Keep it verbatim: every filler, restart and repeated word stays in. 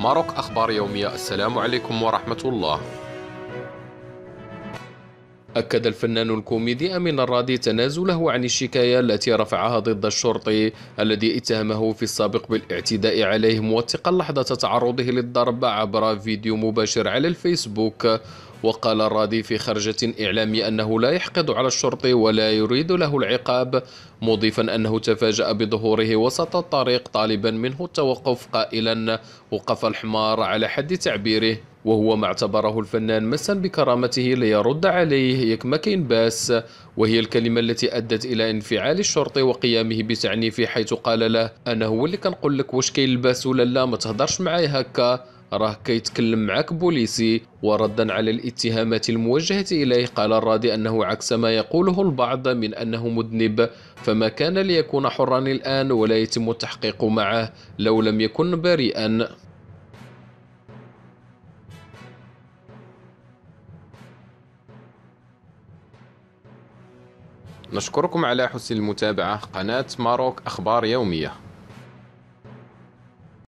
ماروك أخبار يومية. السلام عليكم ورحمة الله. أكد الفنان الكوميدي أمين الراضي تنازله عن الشكاية التي رفعها ضد الشرطي الذي اتهمه في السابق بالاعتداء عليه، موثقا لحظة تعرضه للضرب عبر فيديو مباشر على الفيسبوك. وقال الراضي في خرجة إعلامية أنه لا يحقد على الشرطي ولا يريد له العقاب، مضيفا أنه تفاجأ بظهوره وسط الطريق طالبا منه التوقف قائلا: وقف الحمار على حد تعبيره، وهو ما اعتبره الفنان مسا بكرامته ليرد عليه ياك ما كاين باس، وهي الكلمة التي أدت إلى انفعال الشرطي وقيامه بتعنيفه، حيث قال له: أنا هو اللي كنقول لك واش كاين الباس ولا لا، ما تهدرش معايا هكا، راه كيتكلم معك بوليسي. وردا على الاتهامات الموجهة إليه، قال الراضي أنه عكس ما يقوله البعض من أنه مذنب، فما كان ليكون حرا الآن ولا يتم التحقيق معه لو لم يكن بريئا. نشكركم على حسن المتابعة. قناة ماروك أخبار يومية.